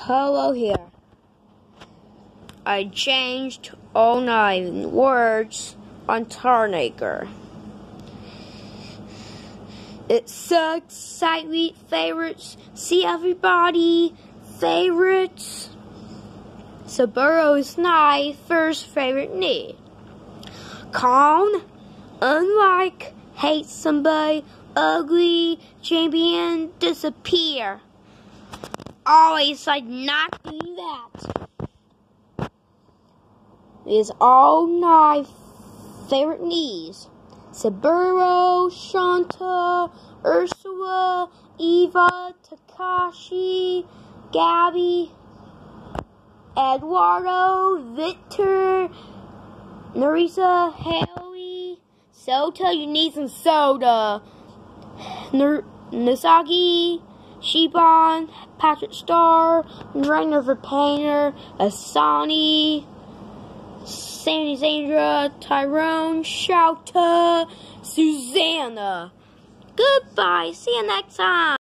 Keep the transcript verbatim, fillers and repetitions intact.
Hello here. I changed all nine words on Tiermaker. It sucks, slightly favorites, see everybody, favorites. Subaru's my first favorite need. Calm, unlike, hate somebody, ugly, champion, disappear. Always like not doing that. Is all my favorite needs. Subaru, Shanta, Ursula, Eva, Takashi, Gabby, Eduardo, Victor, Narisa, Haley, Sota, you need some soda, N Nasagi, Shibon, Patrick Starr, Rainer Verpainter, Asani, Sandy Sandra, Tyrone, Shouta, Susanna. Goodbye, see you next time.